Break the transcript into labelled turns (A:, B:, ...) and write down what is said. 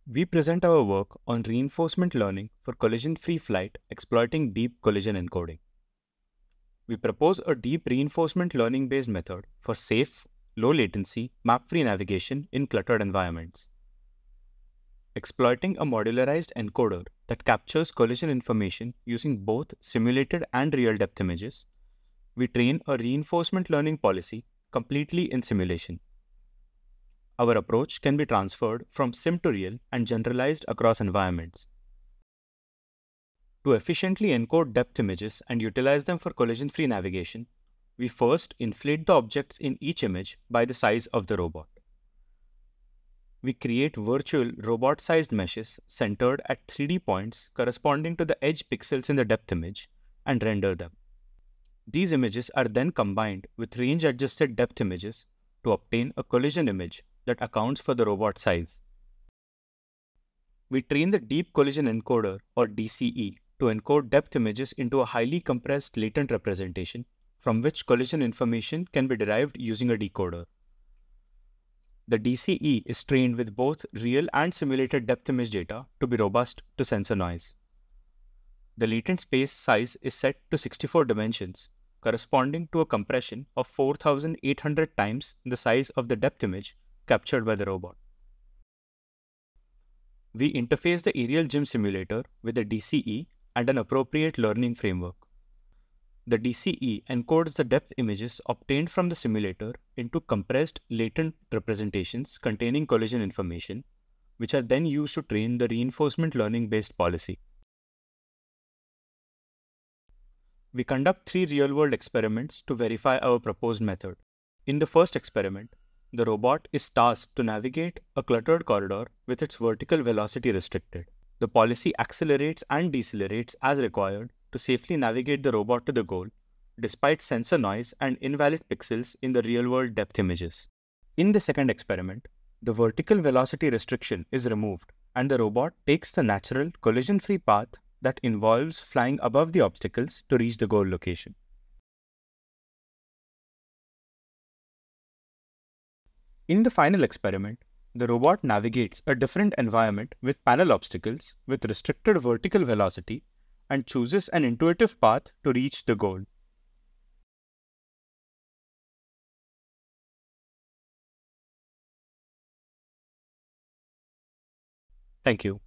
A: We present our work on reinforcement learning for collision-free flight exploiting deep collision encoding. We propose a deep reinforcement learning-based method for safe, low-latency, map-free navigation in cluttered environments. Exploiting a modularized encoder that captures collision information using both simulated and real depth images, we train a reinforcement learning policy completely in simulation. Our approach can be transferred from sim to real and generalized across environments. To efficiently encode depth images and utilize them for collision-free navigation, we first inflate the objects in each image by the size of the robot. We create virtual robot-sized meshes centered at 3D points corresponding to the edge pixels in the depth image and render them. These images are then combined with range-adjusted depth images to obtain a collision image that accounts for the robot size. We train the Deep Collision Encoder, or DCE, to encode depth images into a highly compressed latent representation from which collision information can be derived using a decoder. The DCE is trained with both real and simulated depth image data to be robust to sensor noise. The latent space size is set to 64 dimensions, corresponding to a compression of 4,800 times the size of the depth image captured by the robot. We interface the aerial gym simulator with a DCE and an appropriate learning framework. The DCE encodes the depth images obtained from the simulator into compressed latent representations containing collision information, which are then used to train the reinforcement learning-based policy. We conduct 3 real-world experiments to verify our proposed method. In the first experiment, the robot is tasked to navigate a cluttered corridor with its vertical velocity restricted. The policy accelerates and decelerates as required to safely navigate the robot to the goal, despite sensor noise and invalid pixels in the real-world depth images. In the second experiment, the vertical velocity restriction is removed and the robot takes the natural collision-free path that involves flying above the obstacles to reach the goal location. In the final experiment, the robot navigates a different environment with panel obstacles with restricted vertical velocity and chooses an intuitive path to reach the goal. Thank you.